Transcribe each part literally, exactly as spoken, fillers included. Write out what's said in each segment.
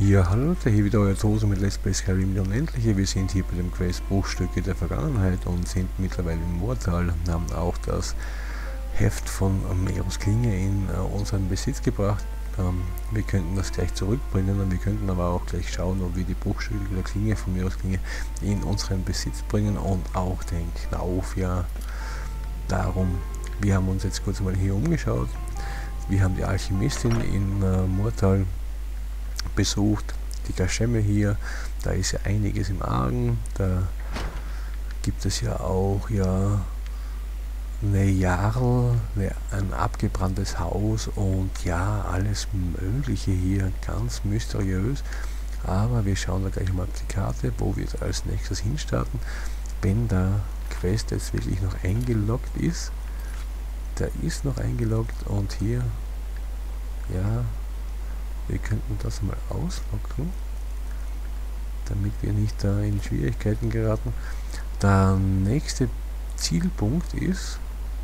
Ja, hallo Leute, hier wieder euer Toso mit Let's Play Skyrim der Unendliche. Wir sind hier bei dem Quest Bruchstücke der Vergangenheit und sind mittlerweile im Moortal. Wir haben auch das Heft von Meros Klinge in äh, unseren Besitz gebracht. Ähm, wir könnten das gleich zurückbringen und wir könnten aber auch gleich schauen, ob wir die Bruchstücke der Klinge von Meros Klinge in unseren Besitz bringen und auch den Knauf. Ja, darum, wir haben uns jetzt kurz mal hier umgeschaut. Wir haben die Alchemistin in äh, Moortal besucht, die Gaschemme hier, da ist ja einiges im Argen, da gibt es ja auch ja eine Jarl, eine, ein abgebranntes Haus und ja, alles mögliche hier, ganz mysteriös, aber wir schauen da gleich mal auf die Karte, wo wir als nächstes hinstarten, wenn der Quest jetzt wirklich noch eingeloggt ist. Der ist noch eingeloggt und hier, ja, wir könnten das mal auslocken, damit wir nicht da in Schwierigkeiten geraten. Der nächste Zielpunkt ist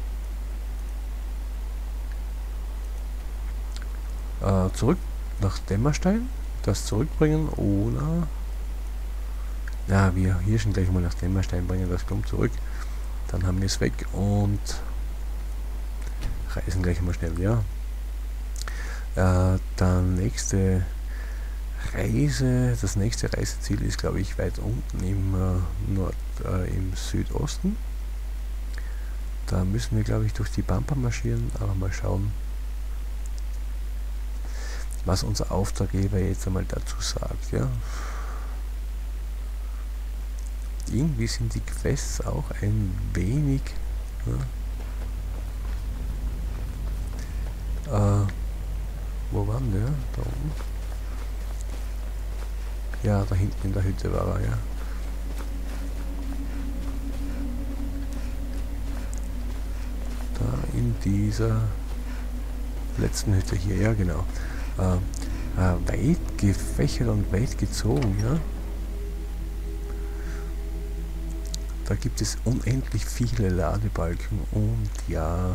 äh, zurück nach Dämmerstein, das zurückbringen oder ja, wir hier schon gleich mal nach Dämmerstein bringen, das kommt zurück, dann haben wir es weg und reisen gleich mal schnell, ja. Äh, der nächste Reise, das nächste Reiseziel ist, glaube ich, weit unten im äh, Nord, äh, im Südosten. Da müssen wir, glaube ich, durch die Pampa marschieren, aber mal schauen, was unser Auftraggeber jetzt einmal dazu sagt, ja. Irgendwie sind die Quests auch ein wenig, ja, äh, wo war denn der? Da oben? Ja, da hinten in der Hütte war er, ja. Da in dieser letzten Hütte hier, ja genau. Äh, äh, weit gefächert und weit gezogen, ja. Da gibt es unendlich viele Ladebalken und ja.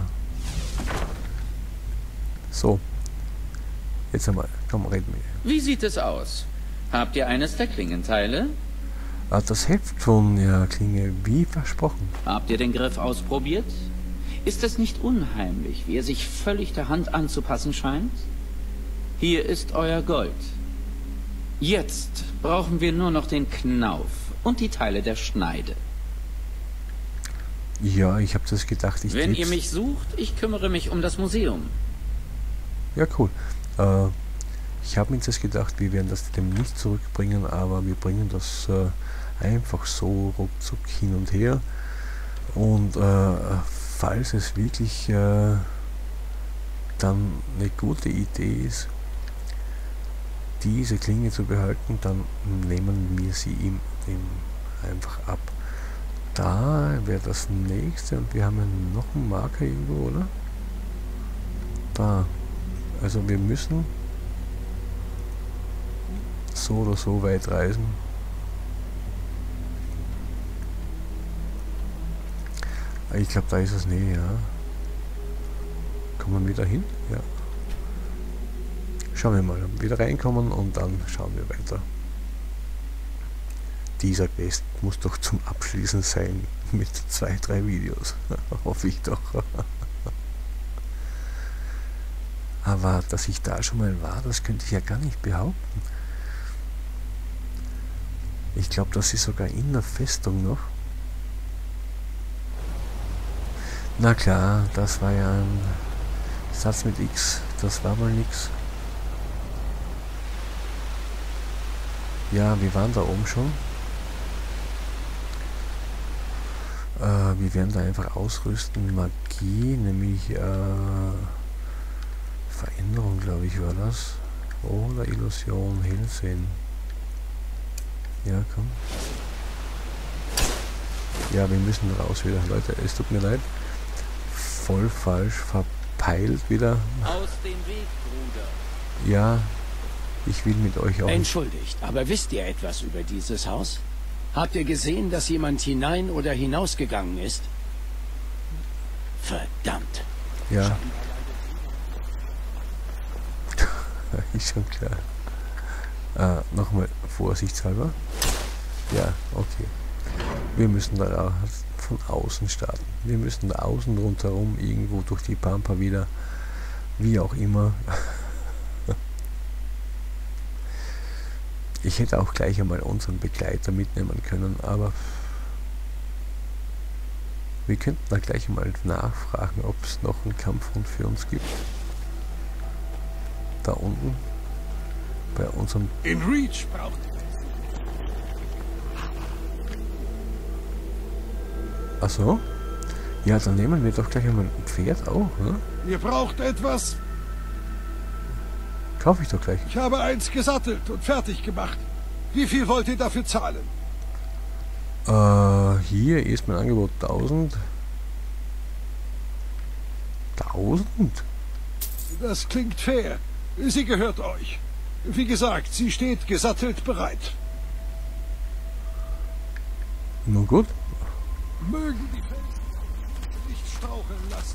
So. Jetzt einmal, komm, reden wir. Wie sieht es aus? Habt ihr eines der Klingenteile? Ah, das Heft von ja, Klinge, wie versprochen. Habt ihr den Griff ausprobiert? Ist es nicht unheimlich, wie er sich völlig der Hand anzupassen scheint? Hier ist euer Gold. Jetzt brauchen wir nur noch den Knauf und die Teile der Schneide. Ja, ich habe das gedacht. Ich Wenn ihr mich sucht, ich kümmere mich um das Museum. Ja, cool. Äh, ich habe mir jetzt gedacht, wir werden das dem nicht zurückbringen, aber wir bringen das äh, einfach so ruckzuck hin und her. Und äh, falls es wirklich äh, dann eine gute Idee ist, diese Klinge zu behalten, dann nehmen wir sie ihm, ihm einfach ab. Da wäre das nächste und wir haben ja noch einen Marker irgendwo, oder? Da. Also wir müssen so oder so weit reisen. Ich glaube, da ist es näher. Ja. Kommen wir wieder hin? Ja. Schauen wir mal. Wieder reinkommen und dann schauen wir weiter. Dieser Quest muss doch zum Abschließen sein mit zwei, drei Videos. Hoffe ich doch. Aber dass ich da schon mal war, das könnte ich ja gar nicht behaupten. Ich glaube, das ist sogar in der Festung noch. Na klar, das war ja ein Satz mit X. Das war mal nix. Ja, wir waren da oben schon. Äh, wir werden da einfach ausrüsten. Magie, nämlich äh, Veränderung, glaube ich, war das. Oder Illusion, Hellsehen. Ja, komm. Ja, wir müssen raus wieder. Leute, es tut mir leid. Voll falsch verpeilt wieder. Aus dem Weg, Bruder. Ja, ich will mit euch auch... Entschuldigt, aber wisst ihr etwas über dieses Haus? Habt ihr gesehen, dass jemand hinein oder hinausgegangen ist? Verdammt. Ja. Ist schon klar. Äh, nochmal vorsichtshalber. Ja, okay. Wir müssen da auch von außen starten. Wir müssen da außen rundherum irgendwo durch die Pampa wieder, wie auch immer. Ich hätte auch gleich einmal unseren Begleiter mitnehmen können, aber wir könnten da gleich mal nachfragen, ob es noch einen Kampfhund für uns gibt. Da unten bei unserem... In Reach braucht... Ach so? Ja, dann nehmen wir doch gleich einmal ein Pferd auch, ne? Ihr braucht etwas? Kaufe ich doch gleich. Ich habe eins gesattelt und fertig gemacht. Wie viel wollt ihr dafür zahlen? Äh, hier ist mein Angebot tausend. tausend? Das klingt fair. Sie gehört euch. Wie gesagt, sie steht gesattelt bereit. Nun gut. Mögen die Felsen nicht straucheln lassen.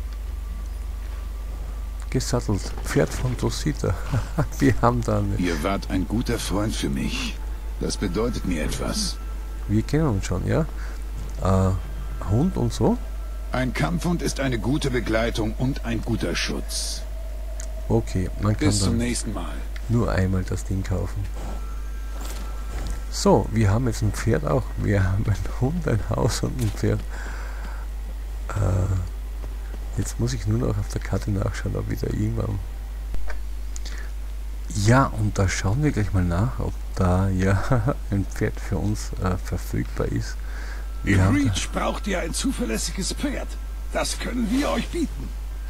Gesattelt. Pferd von Dosita. Wir haben da eine... Ihr wart ein guter Freund für mich. Das bedeutet mir etwas. Wir kennen uns schon, ja? Äh, Hund und so? Ein Kampfhund ist eine gute Begleitung und ein guter Schutz. Okay, man kann Bis zum dann nächsten Mal. nur einmal das Ding kaufen. So, wir haben jetzt ein Pferd auch. Wir haben einen Hund, ein Haus und ein Pferd. Äh, jetzt muss ich nur noch auf der Karte nachschauen, ob wir da irgendwann... Ja, und da schauen wir gleich mal nach, ob da ja ein Pferd für uns äh, verfügbar ist. Wir In haben Reach braucht ihr ein zuverlässiges Pferd. Das können wir euch bieten.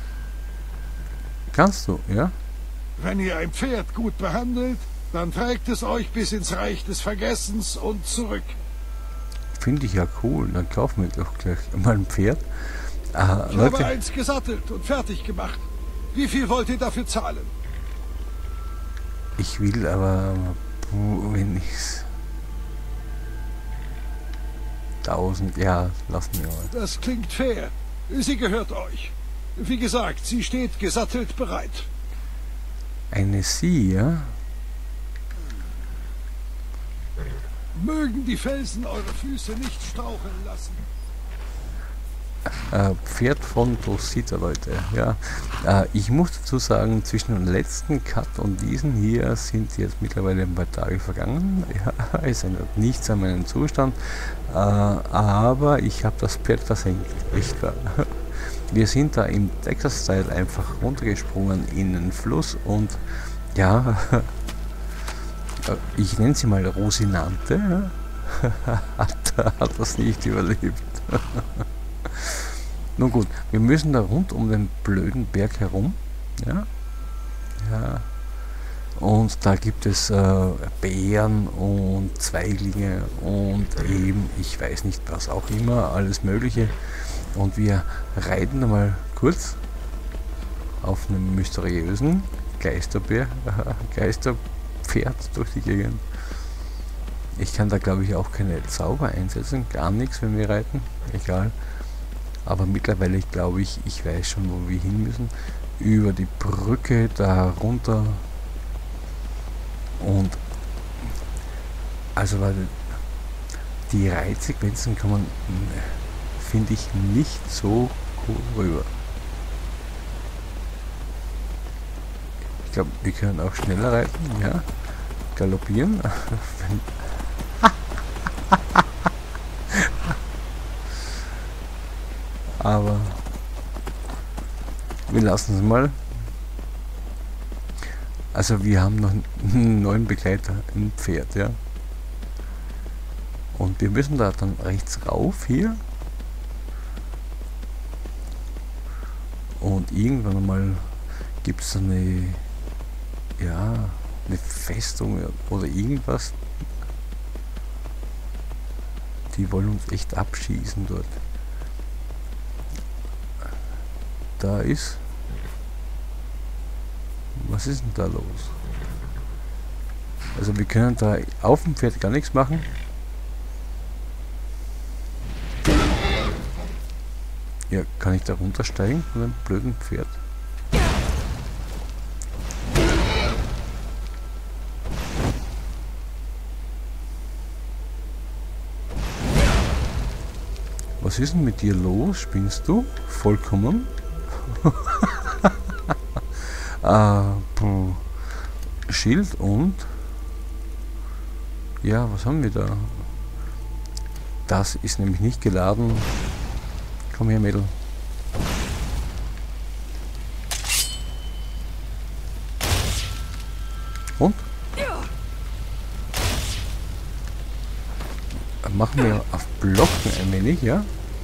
Kannst du, ja? Wenn ihr ein Pferd gut behandelt, dann trägt es euch bis ins Reich des Vergessens und zurück. Finde ich ja cool. Dann kaufen wir doch gleich mal ein Pferd. Äh, Ich Leute, habe eins gesattelt und fertig gemacht. Wie viel wollt ihr dafür zahlen? ich will aber, wenn ich's tausend, ja, lassen wir mal. Das klingt fair. Sie gehört euch. Wie gesagt, sie steht gesattelt bereit. Eine Sie, ja? Mögen die Felsen eure Füße nicht straucheln lassen. Äh, Pferd von Dosita, Leute. Ja, äh, ich muss dazu sagen, zwischen dem letzten Cut und diesen hier sind jetzt mittlerweile ein paar Tage vergangen. Ja, es ändert nichts an meinem Zustand, äh, aber ich habe das Pferd versenkt. Echt wahr. Wir sind da im Texas-Style einfach runtergesprungen in den Fluss und ja, ich nenne sie mal Rosinante, hat, hat das nicht überlebt. Nun gut, wir müssen da rund um den blöden Berg herum. Ja, ja. Und da gibt es äh, Beeren und Zweiglinge und eben, ich weiß nicht was auch immer, alles Mögliche. Und wir reiten mal kurz auf einem mysteriösen Geisterbär, Geisterpferd durch die Gegend. Ich kann da glaube ich auch keine Zauber einsetzen, gar nichts, wenn wir reiten, egal. Aber mittlerweile glaube ich, ich weiß schon, wo wir hin müssen. Über die Brücke da runter. Und also weil die Reitsequenzen kann man, finde ich, nicht so cool rüber. Ich glaube, wir können auch schneller reiten, ja. Galoppieren. Aber wir lassen es mal. Also wir haben noch einen neuen Begleiter, ein Pferd, ja. Und wir müssen da dann rechts rauf hier. Und irgendwann mal gibt es eine, ja, eine Festung oder irgendwas. Die wollen uns echt abschießen dort. Da ist... Was ist denn da los? Also wir können da auf dem Pferd gar nichts machen. Ja, kann ich da runtersteigen von dem blöden Pferd? Was ist denn mit dir los? Spinnst du? Vollkommen? äh, Schild und... Ja, was haben wir da? Das ist nämlich nicht geladen. Komm her, Mädel. Und? Machen wir auf Blocken ein wenig, ja?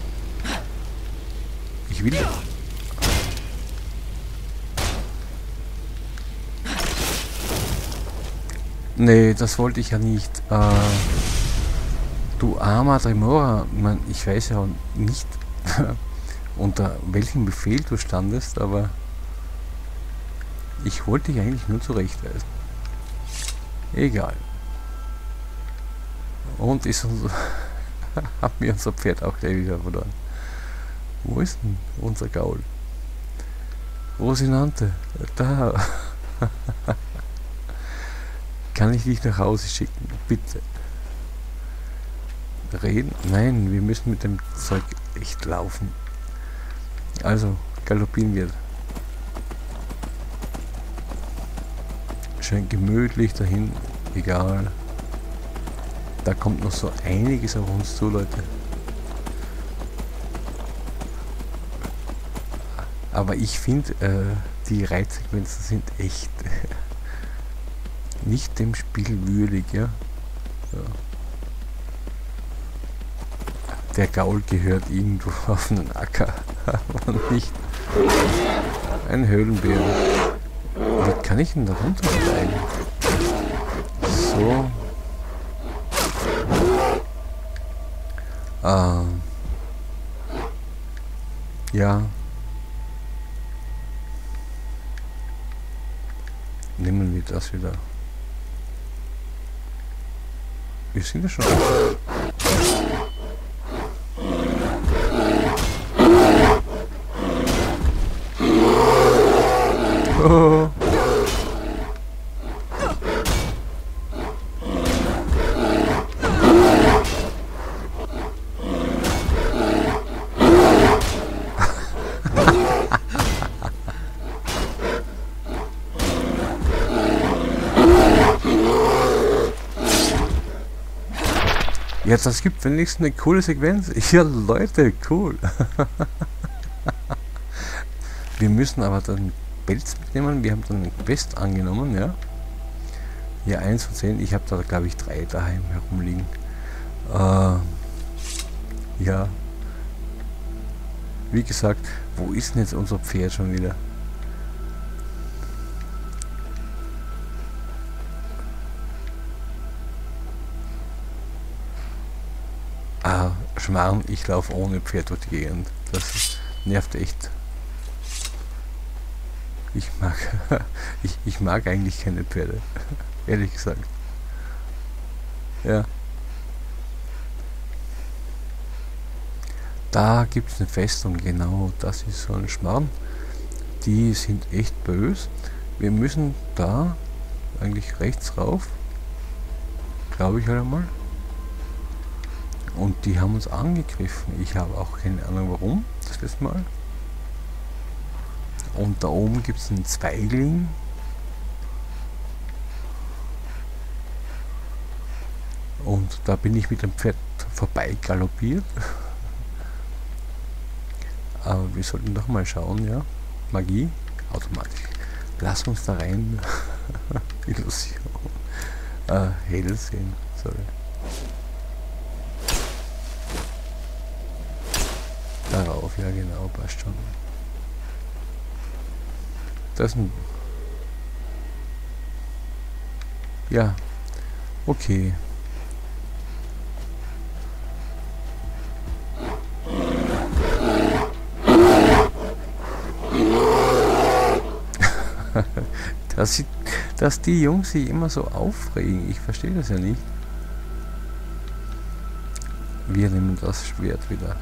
Ich will... Nee, das wollte ich ja nicht. Äh, du armer Tremora, man, ich weiß ja nicht, unter welchem Befehl du standest, aber ich wollte dich eigentlich nur zurechtweisen. Egal. Und ist unser haben wir unser Pferd auch gleich wieder verloren. Wo ist denn unser Gaul? Rosinante, da. Kann ich dich nach Hause schicken? Bitte. Reden? Nein, wir müssen mit dem Zeug echt laufen. Also, galoppieren wir. Schön gemütlich dahin. Egal. Da kommt noch so einiges auf uns zu, Leute. Aber ich finde, äh, die Reitsequenzen sind echt nicht dem Spiel würdig, ja? Ja. Der Gaul gehört irgendwo auf einen Acker, aber nicht ein Höhlenbär. Wie kann ich denn da runtersteigen? So. Ah. Ja. Nehmen wir das wieder. Wir sind ja schon. Oh. Ja, das gibt wenigstens eine coole Sequenz. Ja, Leute, cool. Wir müssen aber dann Pelz mitnehmen. Wir haben dann einen Quest angenommen, ja. Ja, eins von zehn. Ich habe da, glaube ich, drei daheim herumliegen. Äh, ja. Wie gesagt, wo ist denn jetzt unser Pferd schon wieder? Ah, Schmarrn, ich laufe ohne Pferd durch die Gegend. Das nervt echt. Ich mag, ich, ich mag eigentlich keine Pferde, ehrlich gesagt. Ja. Da gibt es eine Festung, genau, das ist so ein Schmarrn. Die sind echt böse. Wir müssen da eigentlich rechts rauf. Glaube ich halt einmal. Und die haben uns angegriffen. Ich habe auch keine Ahnung warum, das letzte Mal. Und da oben gibt es einen Zweigling. Und da bin ich mit dem Pferd vorbei galoppiert. Aber wir sollten doch mal schauen, ja. Magie, automatisch. Lass uns da rein. Illusion. Äh, hell sehen, sorry. Darauf, ja genau, passt schon. Das ist ein... Ja, okay. dass, sie, dass die Jungs sich immer so aufregen, ich verstehe das ja nicht. Wir nehmen das Schwert wieder.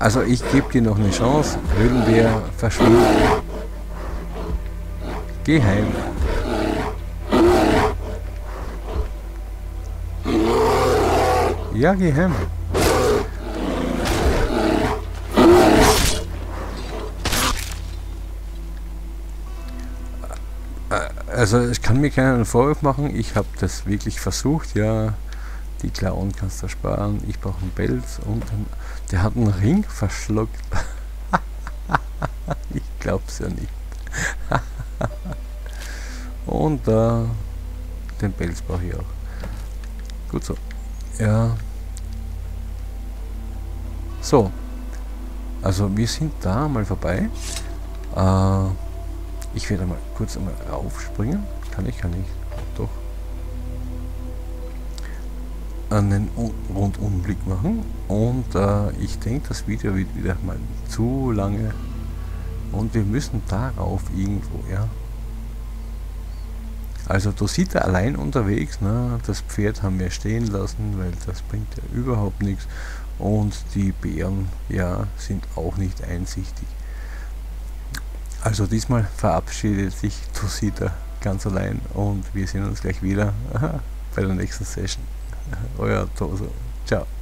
Also ich gebe dir noch eine Chance. Höhlenbär, verschwindet. Geh heim. Ja, geh heim. Also ich kann mir keinen Vorwurf machen, ich habe das wirklich versucht, ja, die Klauen kannst du sparen, ich brauche einen Pelz und einen, der hat einen Ring verschluckt. Ich glaub's ja nicht. Und äh, den Pelz brauche ich auch. Gut so. Ja. So. Also wir sind da mal vorbei. Äh, Ich werde mal kurz einmal raufspringen. Kann ich, kann ich. Doch. Einen Rundumblick machen. Und äh, ich denke, das Video wird wieder mal zu lange. Und wir müssen darauf irgendwo, ja. Also da sieht er allein unterwegs. Ne? Das Pferd haben wir stehen lassen, weil das bringt ja überhaupt nichts. Und die Bären, ja, sind auch nicht einsichtig. Also diesmal verabschiedet sich Tosita ganz allein und wir sehen uns gleich wieder bei der nächsten Session. Euer Toso. Ciao.